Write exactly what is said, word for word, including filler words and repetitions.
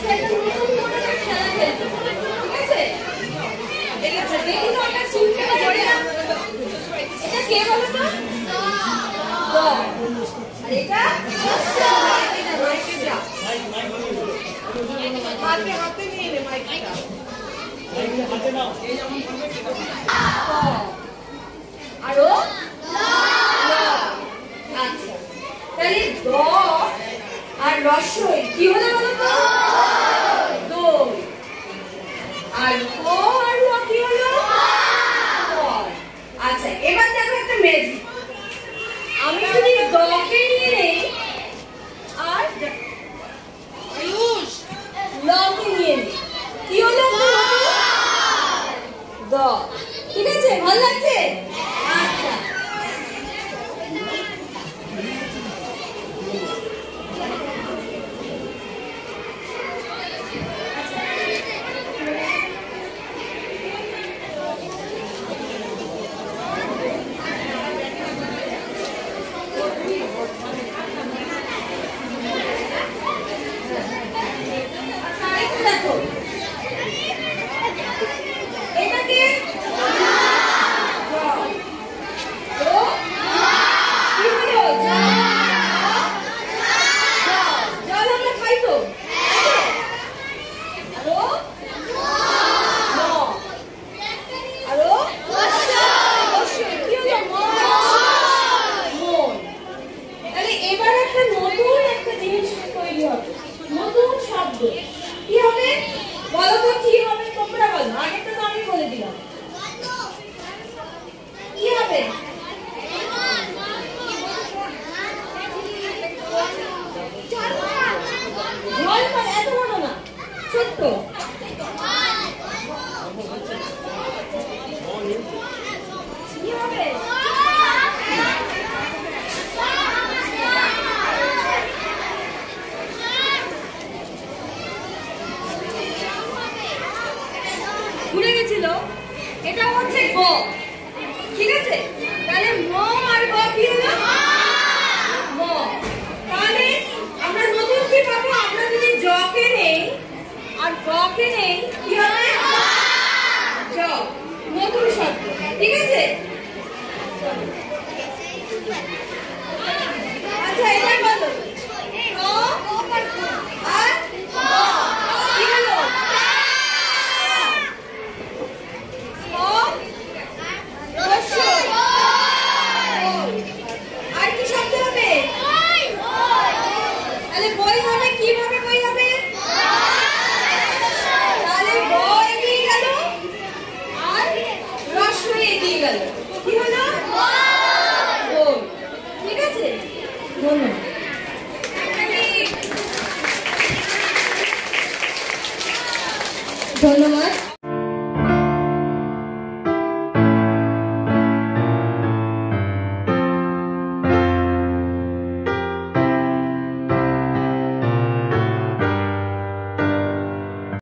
একটা নতুন কোনো একটা খেলা খেলবো, ঠিক আছে? দেখি তো আমরা চিনতে পারি না। এটা কে বলো তো? গ। আর এটা এটা মাইকটা। হাতে হাতে নিয়ে নে মাইকটা। মাইকটা হাতে নাও। এই যেমন করবে কি করবে? ক। আরো ল। ল। আচ্ছা। তাহলে দ আর রস্বই কি হলো বলো তো? দই। আর ক আর র কি হলো? ফল। আচ্ছা, এবার দেখো একটা ম্যাজিক। আমি যদি দকে নিয়ে নেই আর আয়ুষ লকে নিয়ে নেই, কি হলো? দ। ঠিক আছে, ভালো লাগছে? আচ্ছা, নতুন শব্দ কি হবে বলো তো? কি হবে তোমরা বলো, আগেরটা তো আমি বলে দিলাম। কি হবে? জলপাই। এত বড় না, ছোট্ট। কি হবে? ঘুরে গেছিল, এটা হচ্ছে গ। ঠিক আছে, তাহলে ম আর গ কি হলো? ম। তাহলে আমরা নতুন কি পাবো? আমরা যদি জ কে নেই আর গ কে নেই কি হবে? জ। নতুন শব্দ। ঠিক আছে, আচ্ছা এটা বলো। আর কি হলো? আর কি শব্দ হবে? তাহলে বই হবে, কিভাবে বই হবে? তাহলে ব এগিয়ে গেল আর রস্বই এগিয়ে গেল, কি হলো? বই। ঠিক আছে, ধন্যবাদ। ধন্যবাদ।